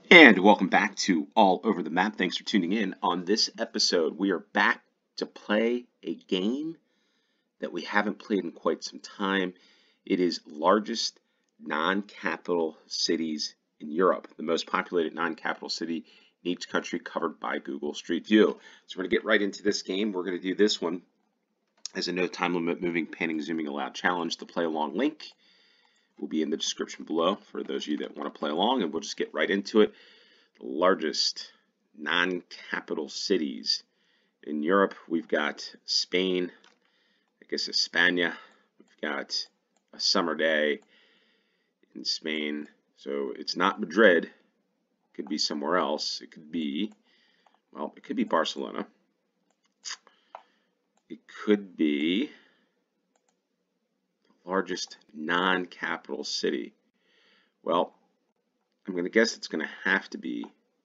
And welcome back to All Over the Map. Thanks for tuning in. On this episode, we are back to play a game that we haven't played in quite some time. It is largest non-capital cities in Europe, the most populated non-capital city in each country covered by Google Street View. So we're going to get right into this game. We're going to do this one as a no time limit moving, panning, zooming allowed challenge. The play along link will be in the description below for those of you that want to play along, and we'll just get right into it. The largest non-capital cities in Europe, we've got Spain, I guess España, we've got a summer day in Spain, so it's not Madrid, it could be somewhere else, it could be, well, it could be Barcelona, it could be largest non-capital city. Well, I'm going to guess it's going to have to be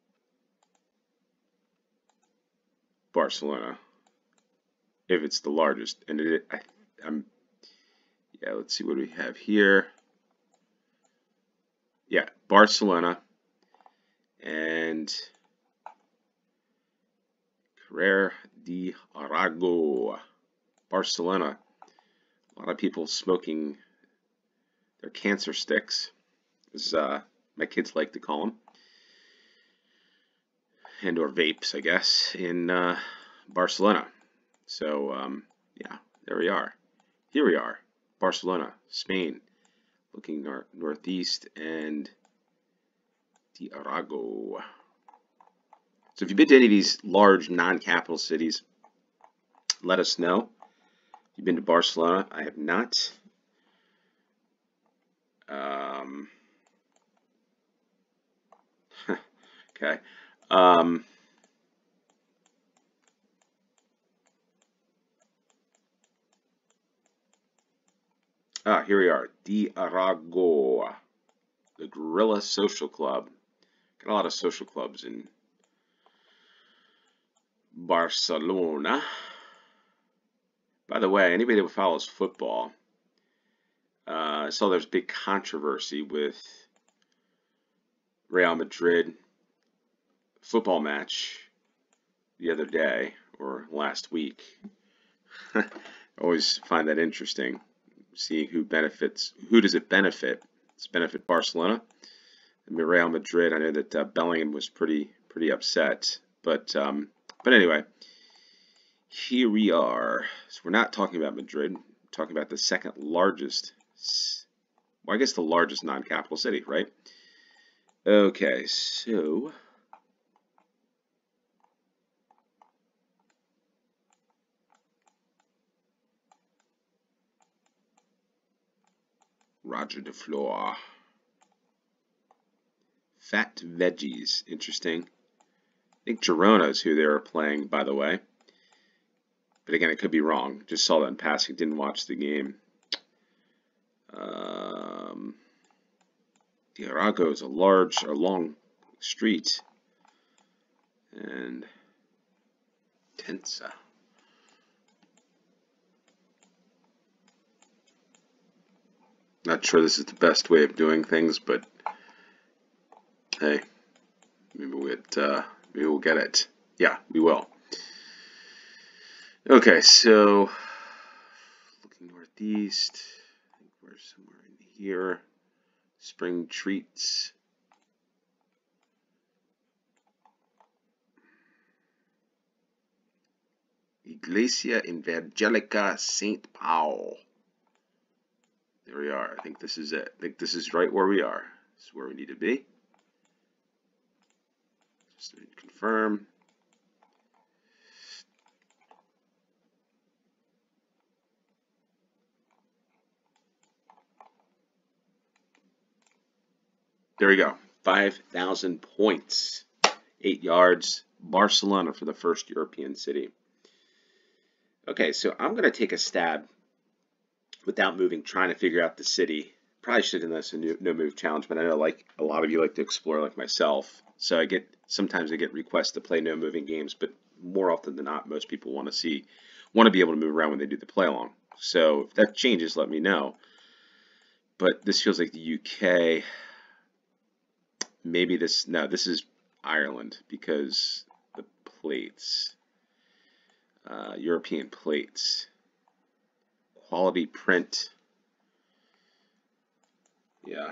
Barcelona if it's the largest. And yeah, let's see what we have here. Yeah, Barcelona and Carrer de Arago. Barcelona. A lot of people smoking their cancer sticks, as my kids like to call them, and or vapes, I guess, in Barcelona. So yeah, there we are. Here we are, Barcelona, Spain, looking northeast, and de Arago. So if you've been to any of these large non-capital cities, let us know. You've been to Barcelona? I have not. Okay. Here we are. De Arago, the Guerrilla Social Club. Got a lot of social clubs in Barcelona. By the way, anybody that follows football, I saw there's big controversy with Real Madrid football match the other day or last week. I always find that interesting, seeing who benefits. Who does it benefit? Does it benefit Barcelona? I mean, Real Madrid. I know that Bellingham was pretty upset, but anyway. Here we are. So we're not talking about Madrid. We're talking about the second largest, well, I guess the largest non-capital city, right? Okay, so Roger de Fleur. Fat Veggies, interesting. I think Girona is who they were playing, by the way. But again, I could be wrong. Just saw that in passing. Didn't watch the game. De Arago is a long street. And Tensa. Not sure this is the best way of doing things, but hey, maybe we'll get it. Yeah, we will. Okay, so looking northeast, I think we're somewhere in here. Spring Treats. Iglesia Evangelica St. Paul. There we are. I think this is it. I think this is right where we are. This is where we need to be. Just confirm. There we go. 5,000 points. 8 yards. Barcelona for the first European city. Okay, so I'm going to take a stab without moving, trying to figure out the city. Probably should have done this a no move challenge, but I know like a lot of you like to explore like myself. So sometimes I get requests to play no moving games, but more often than not, most people want to be able to move around when they do the play along. So if that changes, let me know. But this feels like the UK. maybe this, no, this is Ireland because the plates, European plates, quality print. Yeah.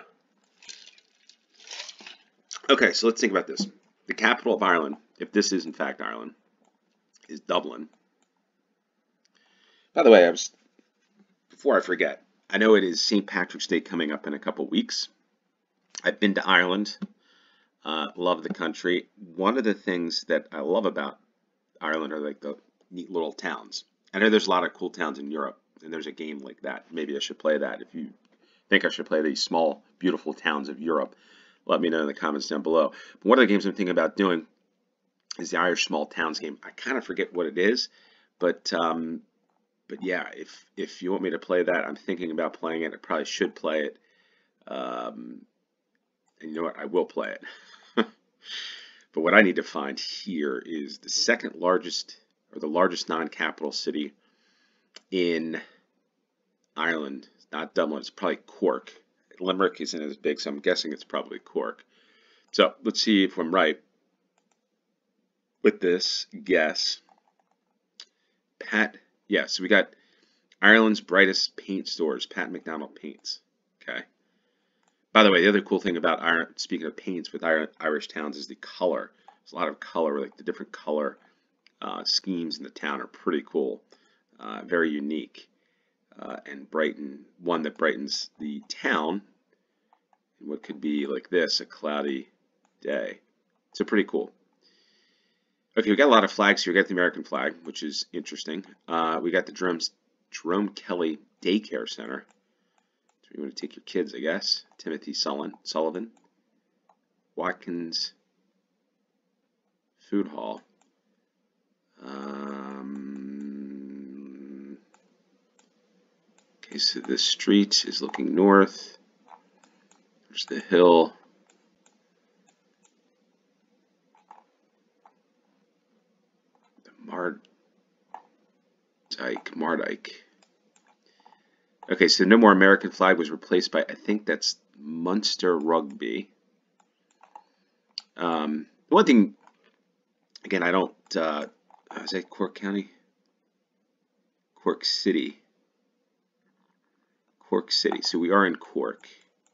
Okay, so let's think about this. The capital of Ireland, if this is in fact Ireland, is Dublin. By the way, before I forget, I know it is St. Patrick's Day coming up in a couple weeks. I've been to Ireland, love the country. One of the things that I love about Ireland are like the neat little towns. I know there's a lot of cool towns in Europe, and there's a game like that. Maybe I should play that. If you think I should play these small, beautiful towns of Europe, let me know in the comments down below. But one of the games I'm thinking about doing is the Irish Small Towns game. I kind of forget what it is, but yeah, if you want me to play that, I'm thinking about playing it. I probably should play it. And you know what? I will play it. But what I need to find here is the second largest, or the largest non-capital city in Ireland. It's not Dublin, it's probably Cork. Limerick isn't as big, so I'm guessing it's probably Cork. So let's see if I'm right with this guess. Yeah, so we got Ireland's brightest paint stores, Pat McDonald Paints. Okay. By the way, the other cool thing about Ireland, speaking of paints with Irish towns, is the color. There's a lot of color, like the different color schemes in the town are pretty cool, very unique, and brighten one that brightens the town in what could be like this, a cloudy day. So pretty cool. Okay, we got a lot of flags here. We got the American flag, which is interesting. We got the Jerome Kelly Daycare Center. So you want to take your kids, I guess. Timothy Sullivan. Watkins Food Hall. Okay, so the street is looking north. There's the hill. Mardyke. Okay, so no more American flag was replaced by, I think that's Munster Rugby. One thing, again, I don't, is that Cork County? Cork City. Cork City. So we are in Cork.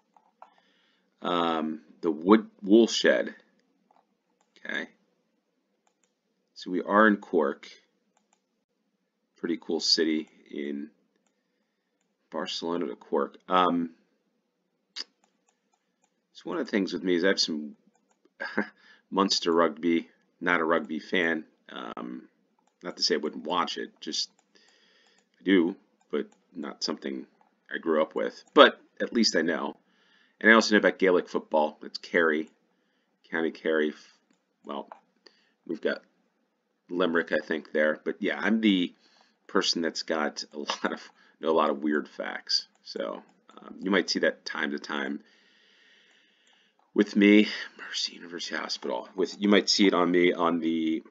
The wool shed. Okay. So we are in Cork. Pretty cool city in Barcelona to Cork. So one of the things with me is I have some Munster Rugby, not a rugby fan. Not to say I wouldn't watch it, just I do, but not something I grew up with. But at least I know. And I also know about Gaelic football. It's Kerry, County Kerry. Well, we've got Limerick, I think, there. But yeah, I'm the person that's got a lot of weird facts. So you might see that time to time with me. Mercy University Hospital. You might see it on me on the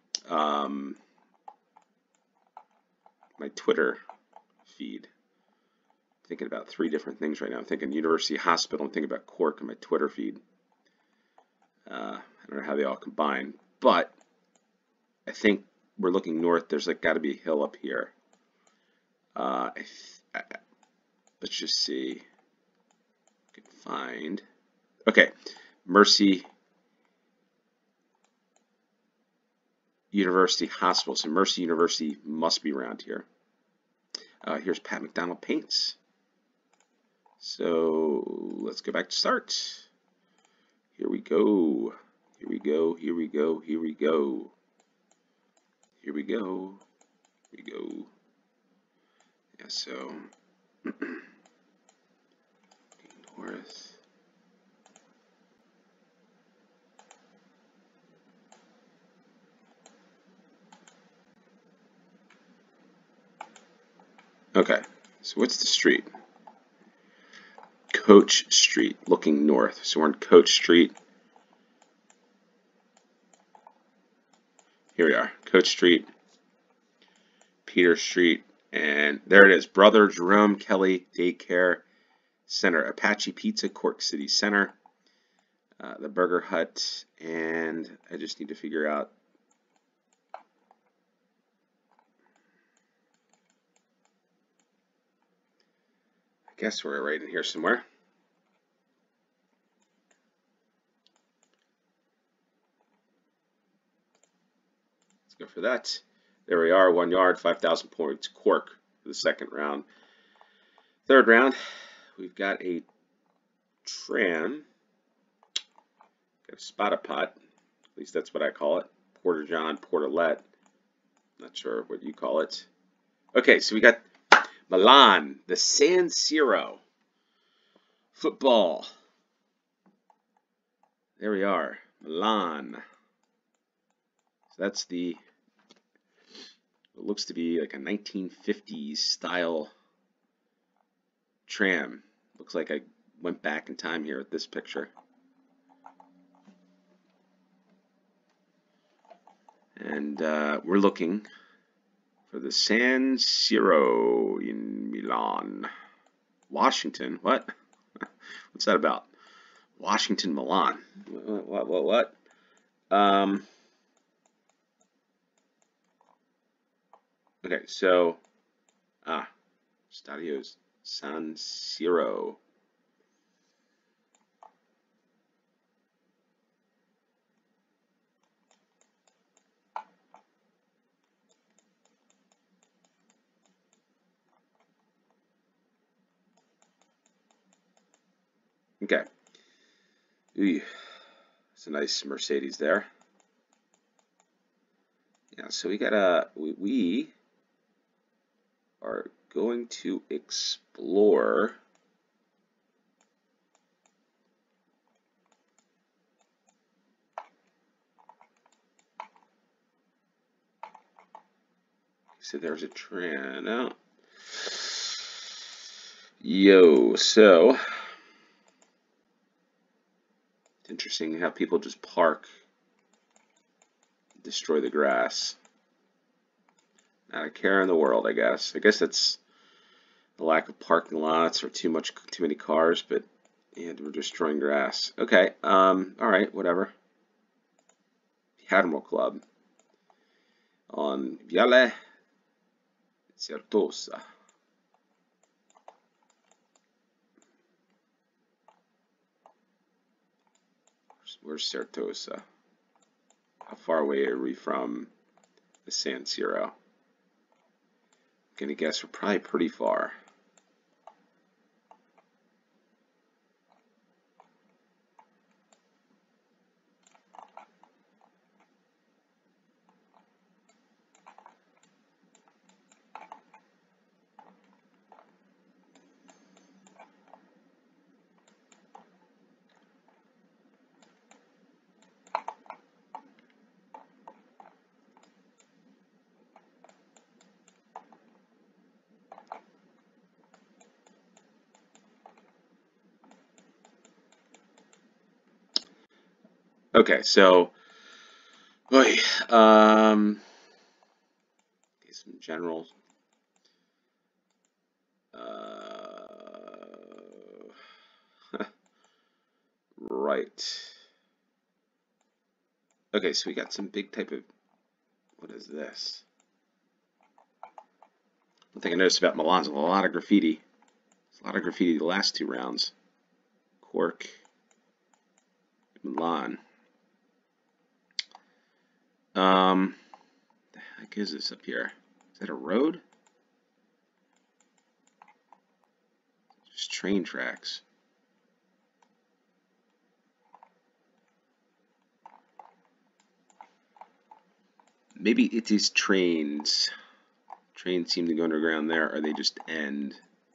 my Twitter feed. I'm thinking about 3 different things right now. I'm thinking University Hospital. I'm thinking about Cork on my Twitter feed. I don't know how they all combine, but I think we're looking north. There's like got to be a hill up here. Let's just see if I can find. Okay, Mercy University Hospital. So Mercy University must be around here. Here's Pat McDonald Paints. So let's go back to start. Here we go. Here we go. Here we go. Here we go. Here we go. Here we go. Yeah, so north. Okay, so what's the street? Coach Street, looking north. So we're on Coach Street. Here we are, Coach Street, Peter Street, and there it is, Brother Jerome Kelly Daycare Center, Apache Pizza, Cork City Center. the Burger Hut, and I just need to figure out. I guess we're right in here somewhere. Let's go for that. There we are, 1 yard, 5,000 points. Cork for the second round. Third round, we've got a tram. Got a Spotapot, at least that's what I call it. Porter John, Portalet. Not sure what you call it. Okay, so we got Milan, the San Siro. Football. There we are, Milan. So that's the, it looks to be like a 1950s style tram. Looks like I went back in time here with this picture. And we're looking for the San Siro in Milan. Washington, what? What's that about? Washington, Milan. What? Okay, so, Stadio San Siro. Okay. Ooh, it's a nice Mercedes there. Yeah, so we got we are going to explore so there's a tram. No. Yo, so it's interesting how people just park, destroy the grass. Not a care in the world, I guess. I guess that's the lack of parking lots or too many cars, but yeah, we're destroying grass. Okay, all right, whatever. The Admiral Club on Viale Certosa. Where's Certosa? How far away are we from the San Siro? I'm gonna guess we're probably pretty far. Okay, so, some general. Right. Okay, so we got some big type of. What is this? One thing I noticed about Milan is a lot of graffiti. There's a lot of graffiti the last two rounds. Cork, Milan. The heck is this up here? Is that a road? Just train tracks. Maybe it is trains. Trains seem to go underground there, or they just end.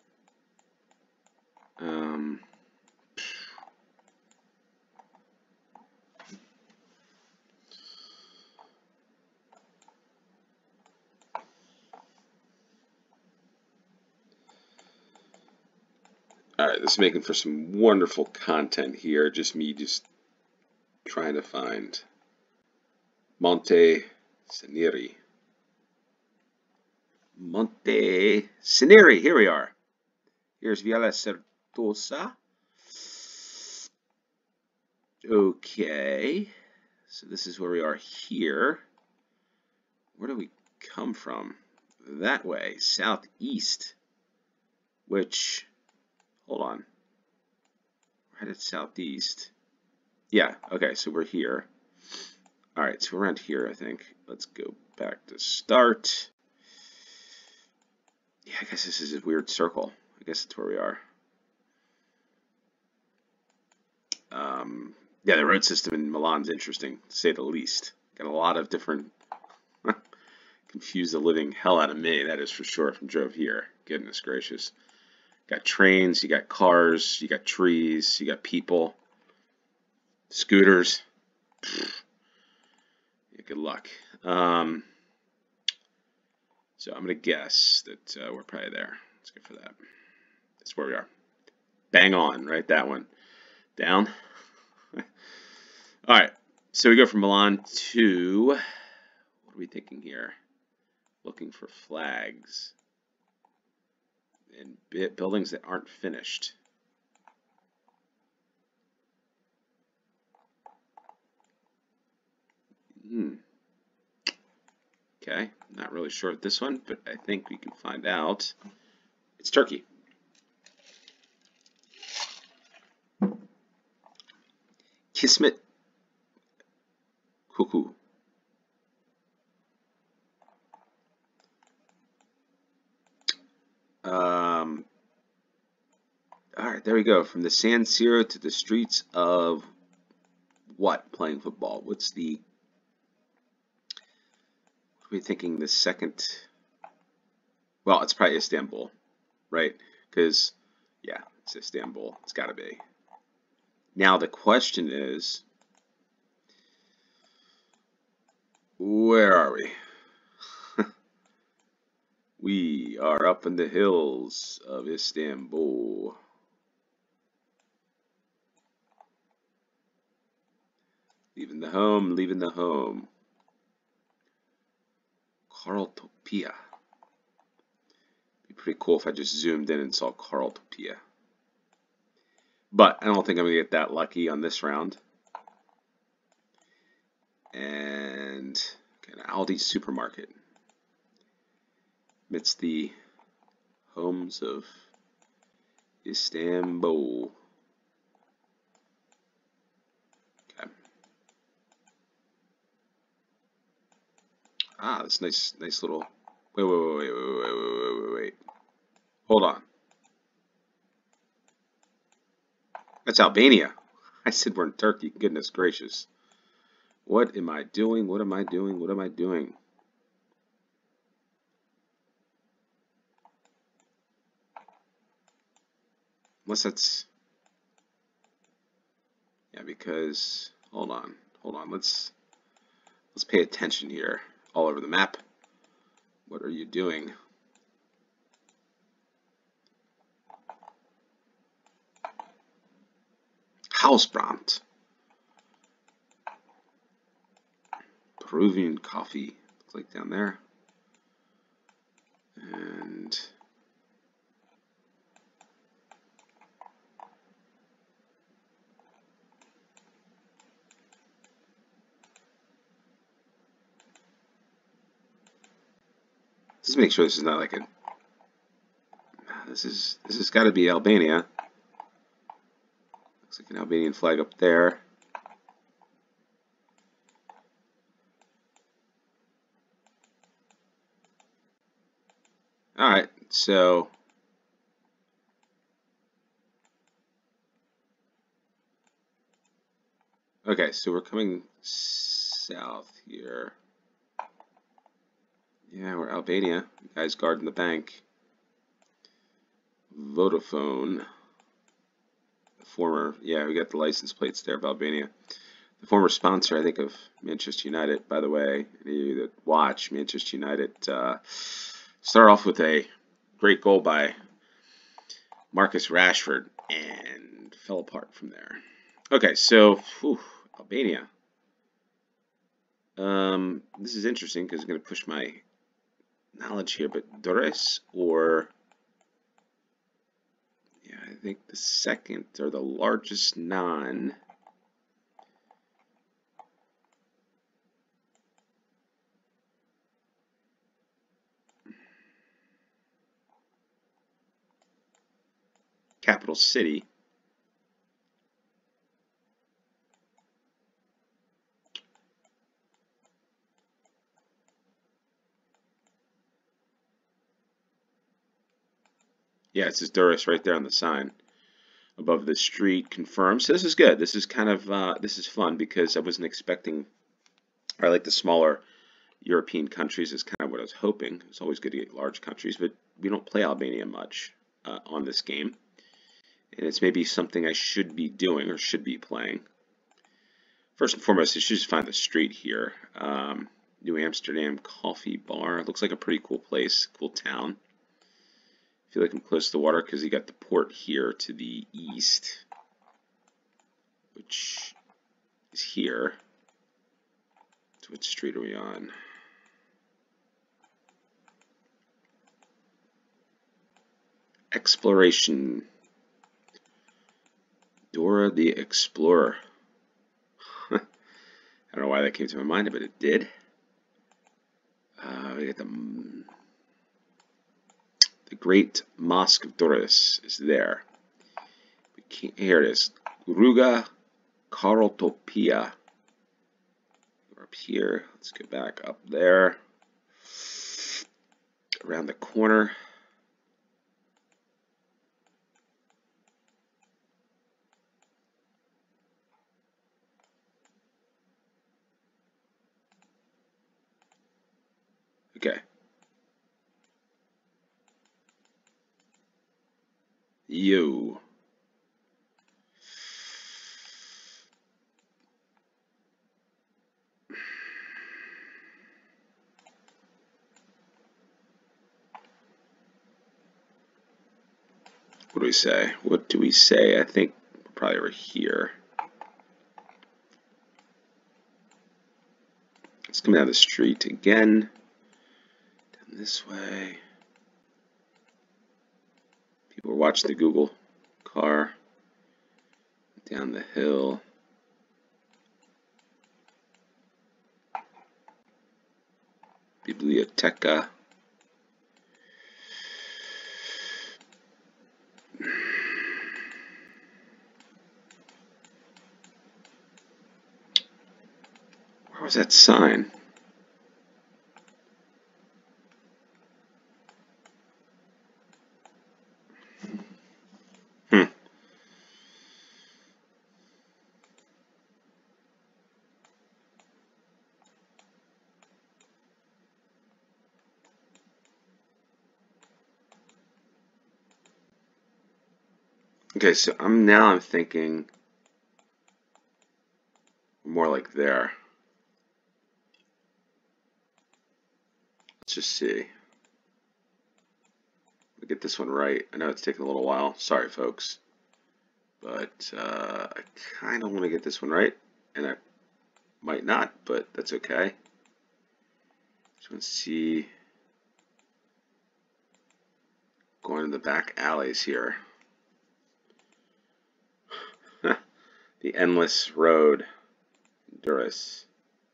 Alright, this is making for some wonderful content here. Just me trying to find Monte Cinieri. Monte Cinieri, here we are. Here's Viale Certosa. Okay, so this is where we are here. Where do we come from? That way, southeast, which, hold on, we're headed southeast. Yeah, okay, so we're here. All right, so we're around here, I think. Let's go back to start. Yeah, I guess this is a weird circle. I guess that's where we are. Yeah, the road system in Milan's interesting, to say the least. Got a lot of different... confuse the living hell out of me, that is for sure, if I drove here. Goodness gracious. Got trains, you got cars, you got trees, you got people, scooters. Yeah, good luck. So I'm going to guess that we're probably there. Let's go for that. That's where we are. Bang on, right? That one. Down. All right. So we go from Milan to, what are we thinking here? Looking for flags and buildings that aren't finished. Okay, not really sure at this one, but I think we can find out. It's Turkey. Kismet Kuku. All right, there we go. From the San Siro to the streets of what? Playing football. What's the... What are we thinking the second... Well, it's probably Istanbul, right? Because, yeah, it's Istanbul. It's got to be. Now the question is, where are we? We are up in the hills of Istanbul. Leaving the home, leaving the home. Karltopia. Be pretty cool if I just zoomed in and saw Karltopia. But I don't think I'm going to get that lucky on this round. And okay, an Aldi supermarket. Amidst the homes of Istanbul. Okay. Ah, this nice little... Wait. Hold on. That's Albania. I said we're in Turkey. Goodness gracious. What am I doing? What am I doing? What am I doing? Unless that's... Yeah, because... Hold on. Let's pay attention here. All over the map. What are you doing? Hausbrand. Peruvian coffee. Looks like down there. And... Just make sure this is not like a... This has got to be Albania. Looks like an Albanian flag up there. Alright, so... Okay, so we're coming south here. Yeah, we're Albania. The guy's guarding the bank. Vodafone. The former, yeah, we got the license plates there of Albania. The former sponsor, I think, of Manchester United, by the way. Any of you that watch Manchester United, start off with a great goal by Marcus Rashford and fell apart from there. Okay, so, Albania. This is interesting because I'm going to push my knowledge here, but Durrës or... Yeah, I think the second or the largest non capital city. Yeah, it says Durrës right there on the sign above the street. Confirmed. So this is good. This is kind of this is fun because I wasn't expecting. I like the smaller European countries is kind of what I was hoping. It's always good to get large countries, but we don't play Albania much on this game, and it's maybe something I should be doing or should be playing. First and foremost, I should just find the street here. New Amsterdam Coffee Bar. It looks like a pretty cool place, cool town. I feel like I'm close to the water because you got the port here to the east, which is here. So what street are we on? Exploration. Dora the Explorer. I don't know why that came to my mind, but it did. We got the Great Mosque of Durrës is there. Here it is. Rruga Karotopia. We're up here. Let's go back up there. Around the corner. Okay. You. What do we say? What do we say? I think probably over here. Let's come down the street again. Down this way. People are watching the Google car. Down the hill. Biblioteca. Where was that sign? Okay, so I'm thinking more like there. Let's just see. We'll get this one right. I know it's taking a little while. Sorry, folks. But I kind of want to get this one right, and I might not, but that's okay. Just want to see. Going to the back alleys here. The Endless Road, Durrës.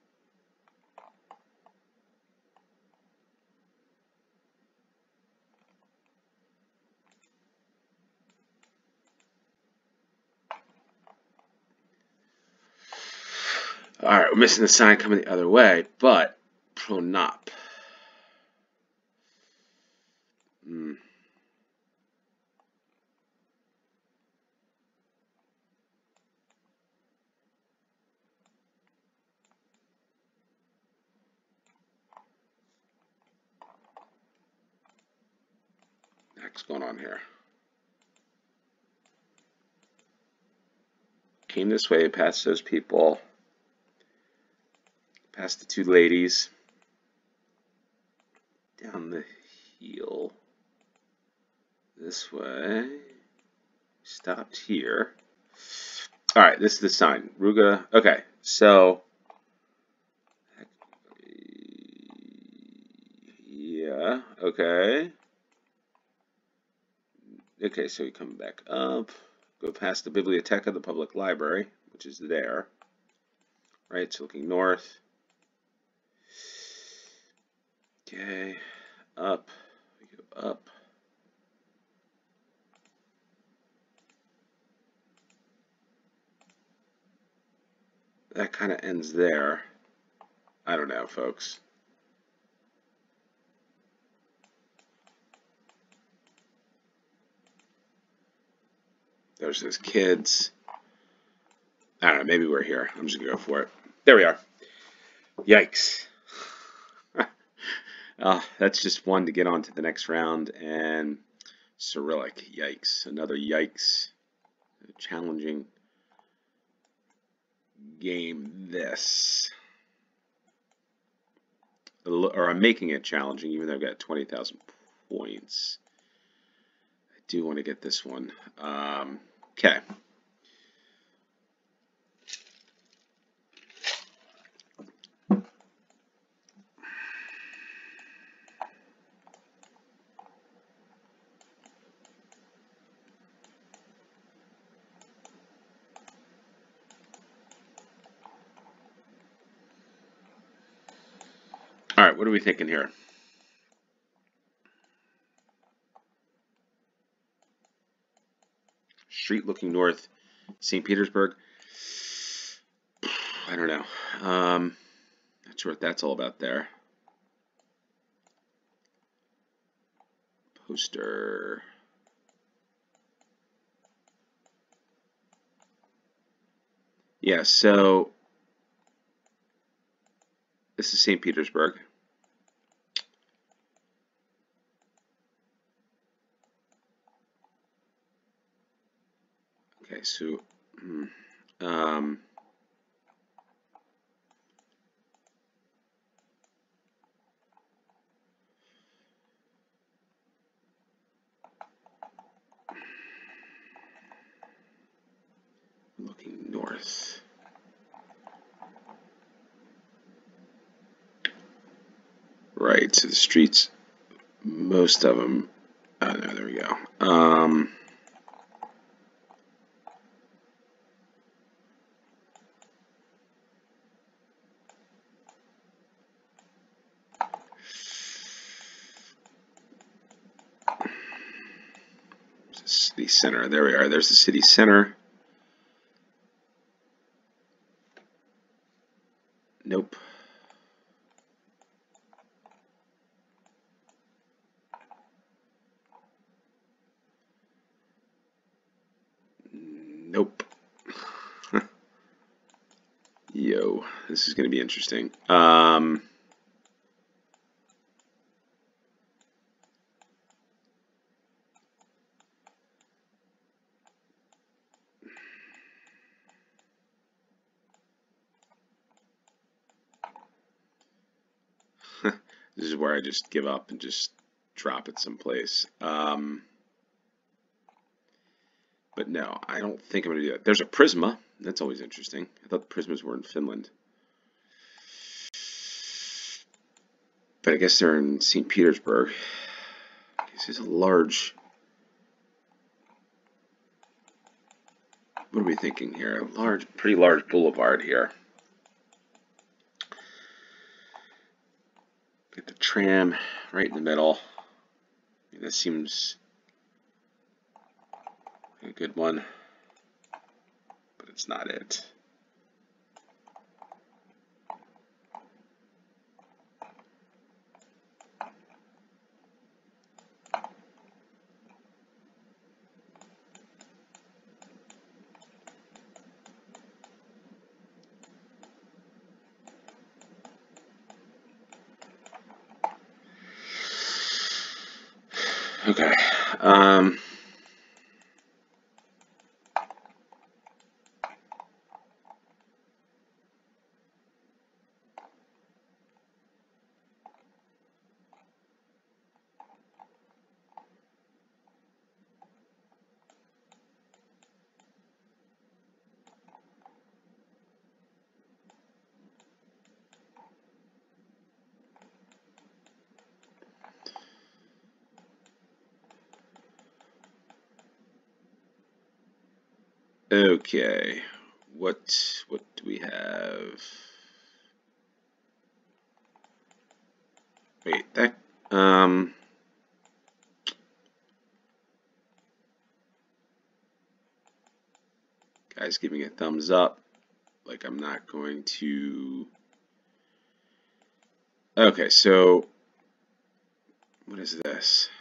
Alright, we're missing the sign coming the other way, but Pronap. What's going on here? Came this way, past those people, past the two ladies, down the hill, this way, stopped here. Alright, this is the sign. Rruga. Okay, so yeah, okay. Okay, so we come back up, go past the Biblioteca, the public library, which is there. Right, so looking north. Okay, up, we go up. that kind of ends there. I don't know, folks. There's those kids. I don't know, maybe we're here. I'm just going to go for it. There we are. Yikes. That's just one to get on to the next round. And Cyrillic, yikes. Another yikes. A challenging game this. Or I'm making it challenging, even though I've got 20,000 points. I do want to get this one. Okay. All right, what are we thinking here? Street looking north, St. Petersburg. I don't know. Not sure what that's all about there. Poster. Yeah, so this is St. Petersburg. Okay, so looking north. Right, so the streets, most of them, oh no, there we go. City center, there we are, there's the city center. Nope. Nope. Yo, this is going to be interesting. This is where I just give up and just drop it someplace. But no, I don't think I'm going to do that. There's a Prisma. That's always interesting. I thought the Prismas were in Finland. But I guess they're in St. Petersburg. This is a large... What are we thinking here? A pretty large boulevard here. Get the tram right in the middle. This seems a good one, but it's not it. Okay. Okay, what do we have? Wait, that guy's giving a thumbs up. Like, I'm not going to... Okay, so what is this?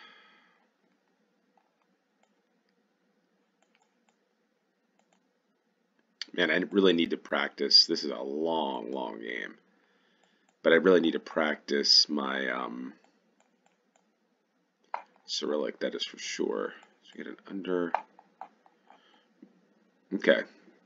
Man, I really need to practice. This is a long, long game. But I really need to practice my Cyrillic, that is for sure. So we get an under. Okay.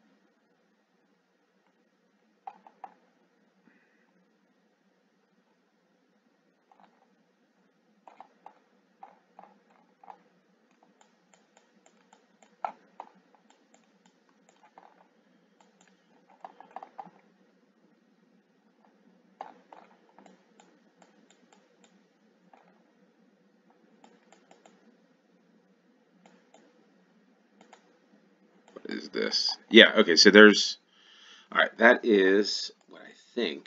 What is this? Yeah, okay, so there's... Alright, that is what I think.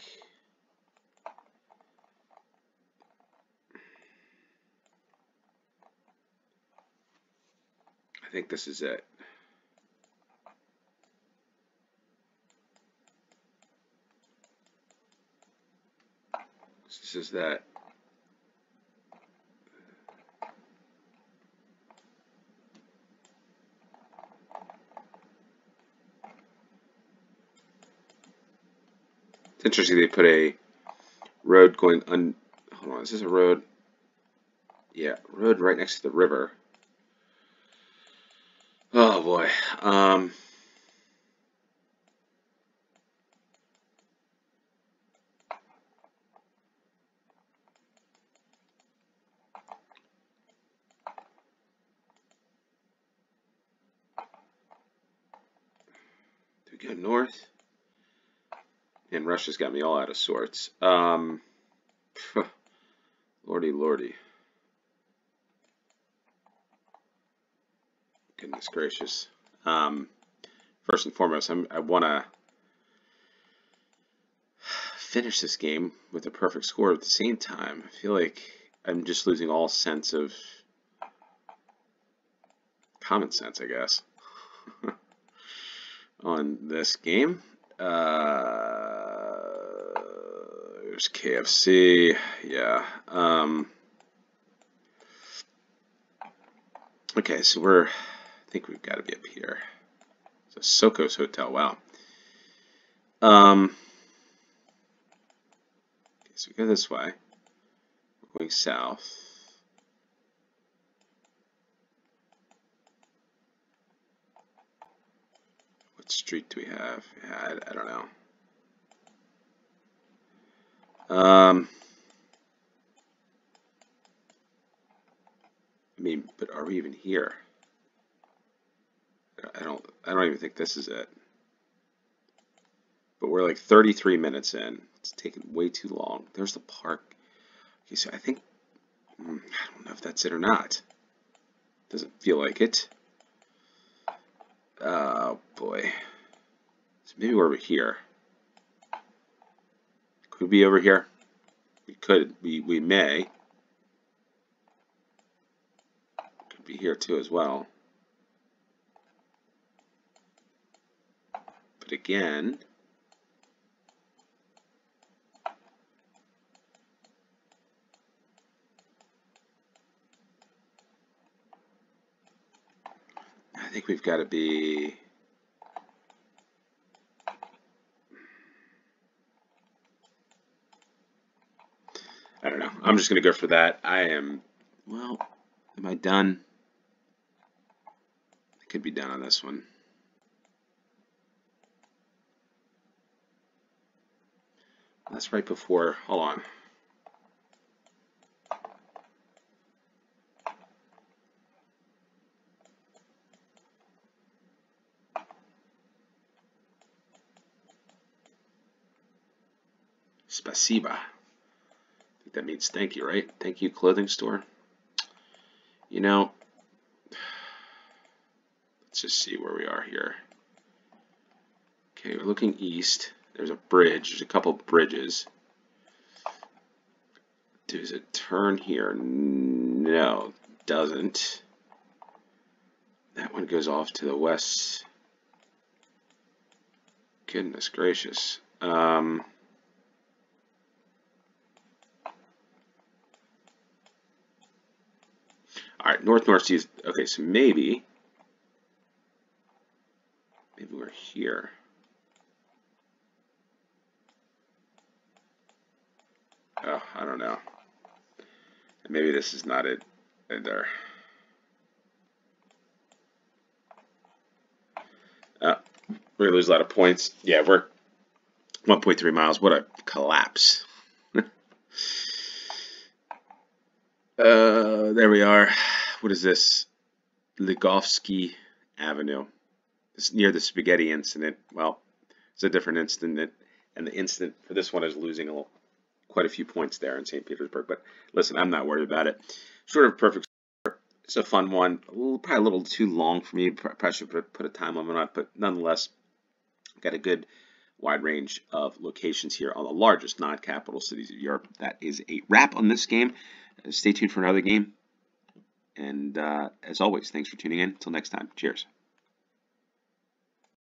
I think this is it. This is that. It's interesting they put a road going hold on, is this a road? Yeah, road right next to the river. Oh boy. Do we go north? And Russia's got me all out of sorts. Lordy, lordy. Goodness gracious. First and foremost, I want to finish this game with a perfect score. At the same time, I feel like I'm just losing all sense of common sense, I guess, on this game. There's KFC, yeah. Okay, so I think we've got to be up here. It's a Sokos Hotel, wow. Okay, so we go this way. We're going south. What street do we have? Yeah, I don't know. I mean, but are we even here? I don't even think this is it. But we're like 33 minutes in. It's taking way too long. There's the park. Okay, so I think I don't know if that's it or not. Doesn't feel like it. Oh boy. So maybe we're over here. Could we be over here? We could. We may. Could be here too as well. But again, I think we've got to be... I don't know. I'm just going to go for that. Well, am I done? I could be done on this one. That's right before, hold on. Spasiba. I think that means thank you, right? Thank you, clothing store. You know, let's just see where we are here. Okay, we're looking east. There's a bridge. There's a couple bridges. Does it turn here? No, it doesn't. That one goes off to the west. Goodness gracious. All right, North Sea is okay. So maybe we're here. Oh, I don't know. Maybe this is not it there. We're gonna lose a lot of points. Yeah, we're 1.3 miles. What a collapse. There we are. What is this? Ligovsky Avenue. It's near the spaghetti incident. Well, it's a different incident, and the incident for this one is losing quite a few points there in St. Petersburg. But listen, I'm not worried about it. Sort of perfect. It's a fun one. Probably a little too long for me. Probably should put a time limit on it, but nonetheless, got a good wide range of locations here on the largest non-capital cities of Europe. That is a wrap on this game. Stay tuned for another game. And as always, thanks for tuning in. Until next time, cheers.